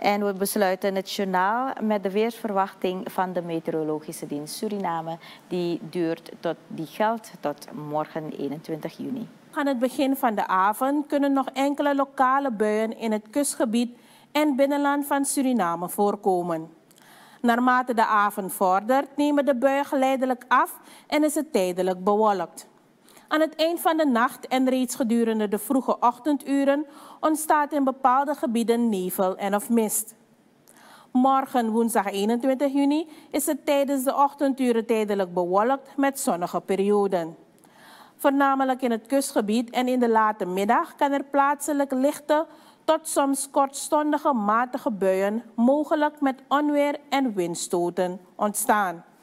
En we besluiten het journaal met de weersverwachting van de Meteorologische Dienst Suriname. Die geldt tot morgen 21 juni. Aan het begin van de avond kunnen nog enkele lokale buien in het kustgebied en binnenland van Suriname voorkomen. Naarmate de avond vordert nemen de buien geleidelijk af en is het tijdelijk bewolkt. Aan het eind van de nacht en reeds gedurende de vroege ochtenduren ontstaat in bepaalde gebieden nevel en of mist. Morgen woensdag 21 juni is het tijdens de ochtenduren tijdelijk bewolkt met zonnige perioden. Voornamelijk in het kustgebied en in de late middag kan er plaatselijk lichte tot soms kortstondige matige buien, mogelijk met onweer en windstoten, ontstaan.